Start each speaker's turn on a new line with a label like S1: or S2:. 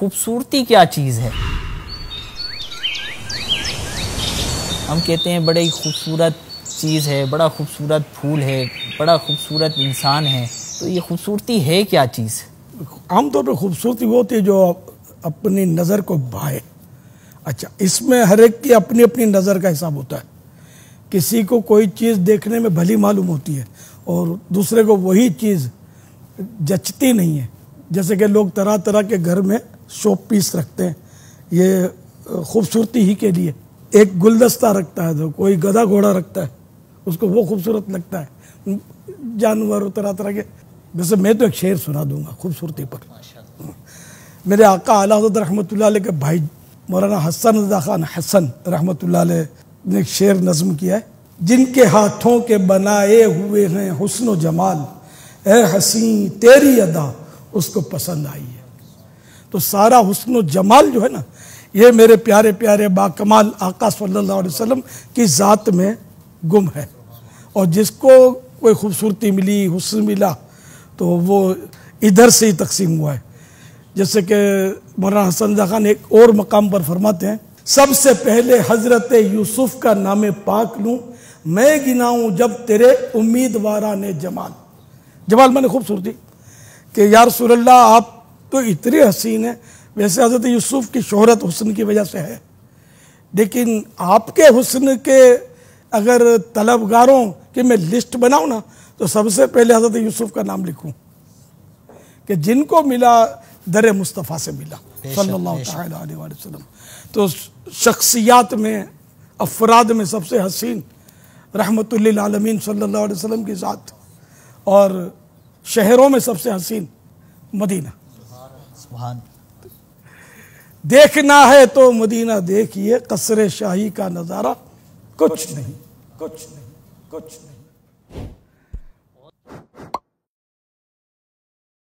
S1: خوبصورتی کیا چیز ہے؟ ہم کہتے ہیں بڑی خوبصورت چیز ہے، بڑا خوبصورت پھول ہے، بڑا خوبصورت انسان ہے، تو یہ خوبصورتی ہے کیا چیز؟
S2: عام طور پہ خوبصورتی وہ ہوتی ہے جو اپنی نظر کو بھائے۔ اچھا، اس میں ہر ایک کی اپنی اپنی نظر کا حساب ہوتا ہے۔ کسی کو کوئی چیز دیکھنے میں بھلی معلوم ہوتی ہے اور دوسرے کو وہی چیز جچتی نہیں ہے۔ جیسے کہ لوگ طرح طرح کے گھر میں شو پیس رکھتے ہیں، یہ خوبصورتی ہی کے لیے۔ ایک گلدستہ رکھتا ہے تو کوئی گدھا گھوڑا رکھتا ہے، اس کو وہ خوبصورت لگتا ہے۔ جانور طرح طرح کے۔ ویسے میں تو ایک شعر سنا دوں گا خوبصورتی پر۔ میرے آقا اعلیٰ حضرت رحمۃ اللہ علیہ کے بھائی مولانا حسن رضا خان حسن رحمۃ اللہ علیہ نے ایک شعر نظم کیا ہے: جن کے ہاتھوں کے بنائے ہوئے ہیں حسن و جمال، اے حسین تیری ادا اس کو پسند آئی ہے۔ تو سارا حسن و جمال جو ہے نا، یہ میرے پیارے پیارے باکمال آقا صلی اللہ علیہ وسلم کی ذات میں گم ہے۔ اور جس کو کوئی خوبصورتی ملی، حسن ملا، تو وہ ادھر سے ہی تقسیم ہوا ہے۔ جیسے کہ مولانا حسن رضا خان ایک اور مقام پر فرماتے ہیں: سب سے پہلے حضرت یوسف کا نام پاک لوں، میں گناؤں جب تیرے امیدواران جمال۔ جمال مانے خوبصورتی، کہ یا رسول اللہ آپ تو اتنے حسین ہیں۔ ویسے حضرت یوسف کی شہرت حسن کی وجہ سے ہے، لیکن آپ کے حسن کے اگر طلبگاروں کی میں لسٹ بناؤں نا، تو سب سے پہلے حضرت یوسف کا نام لکھوں کہ جن کو ملا در مصطفیٰ سے ملا صلی اللہ تعالیٰ علیہ وسلم۔ تو شخصیات میں، افراد میں سب سے حسین رحمت للعالمین صلی اللہ علیہ وسلم کی ذات، اور شہروں میں سب سے حسین مدینہ۔
S1: سبحان۔
S2: دیکھنا ہے تو مدینہ دیکھیے، قصر شاہی کا نظارہ کچھ نہیں، کچھ نہیں، کچھ نہیں۔